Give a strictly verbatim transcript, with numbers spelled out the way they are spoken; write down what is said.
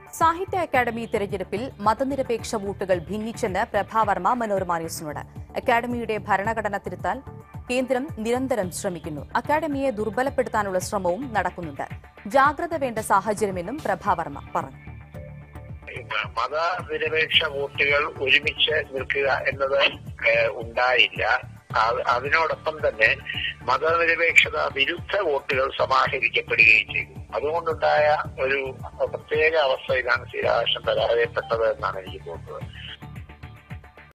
സാഹിത്യ അക്കാദമി തെരഞ്ഞെടുപ്പിൽ മതനിരപേക്ഷ വോട്ടുകൾ ഭിന്നിച്ചെന്ന് പ്രഭാ വർമ്മ മനോരമ ന്യൂസിനോട്. അക്കാദമിയുടെ ഭരണഘടന തിരുത്താൻ കേന്ദ്രം നിരന്തരം ശ്രമിക്കുന്നു. അക്കാദമിയെ ദുർബലപ്പെടുത്താനുള്ള ശ്രമവും നടക്കുന്നുണ്ട്. ജാഗ്രത വേണ്ട സാഹചര്യമെന്നും പ്രഭാ വർമ്മ പറഞ്ഞു. മതനിരപേക്ഷ വോട്ടുകൾ ഒരുമിച്ച് നിൽക്കുക എന്നത് ഉണ്ടായില്ല. അതിനോടൊപ്പം തന്നെ മതനിരപേക്ഷത വിരുദ്ധ വോട്ടുകൾ സമാഹരിക്കപ്പെടുകയും ചെയ്തു. അതുകൊണ്ടുണ്ടായ ഒരു പ്രത്യേക അവസ്ഥയിലാണ് ശ്രീരാധാകൃഷ്ണൻ പരാജയപ്പെട്ടത് എന്നാണ് എനിക്ക് തോന്നുന്നത്.